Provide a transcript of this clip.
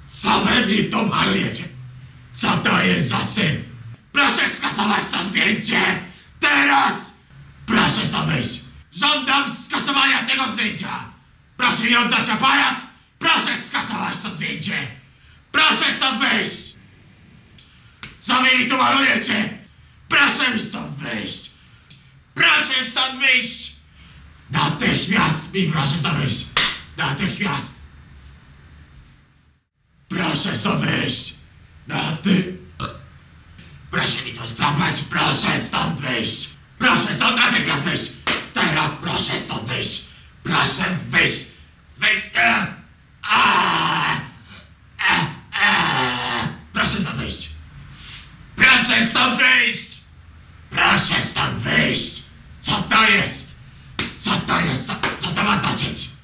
Co wy mi tu malujecie? Co to jest za syf? Proszę skasować to zdjęcie! Teraz! Proszę stąd wyjść! Żądam skasowania tego zdjęcia! Proszę mi oddać aparat! Proszę skasować to zdjęcie! Proszę stąd wyjść! Co wy mi tu malujecie? Proszę mi stąd wyjść! Proszę stąd wyjść! Natychmiast mi proszę stąd wyjść! Natychmiast! Proszę stąd wyjść! Proszę mi to zdrapać! Proszę stąd wyjść! Proszę stąd natychmiast wyjść! Teraz proszę stąd wyjść! Proszę wyjść! Wyjść! Proszę stąd wyjść! Proszę stąd wyjść! Proszę stąd wyjść! Co to jest? Co to jest? Co to ma znaczyć?